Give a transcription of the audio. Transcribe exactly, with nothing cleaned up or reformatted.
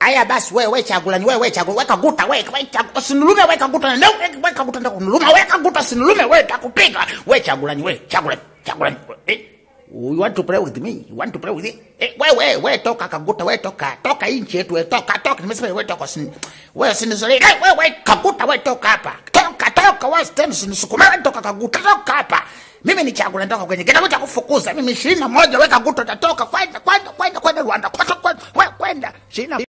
Haya basi wewe wewe Chagulani wewe wewe Chagulani weka guta wewe wewe sinulume weka guta na weka guta ndio kunulume weka guta sinulume wewe takupiga wewe Chagulani wewe Chagulani Chagulani eh you want to play with me you want to play with me eh wewe wewe toka kaguta wewe toka toka inchi yetu wewe toka toka nimesema wewe toka wewe sinizali wewe wewe kaguta wewe toka hapa toka toka wewe stand sinisukume wewe toka kaguta toka hapa mimi ni Chagulani ndoka kwenye kitabu cha kufukuza mimi ishirini na moja weka guta utatoka kwenda kwenda kwenda kwenda Rwanda kwenda kwenda ishirini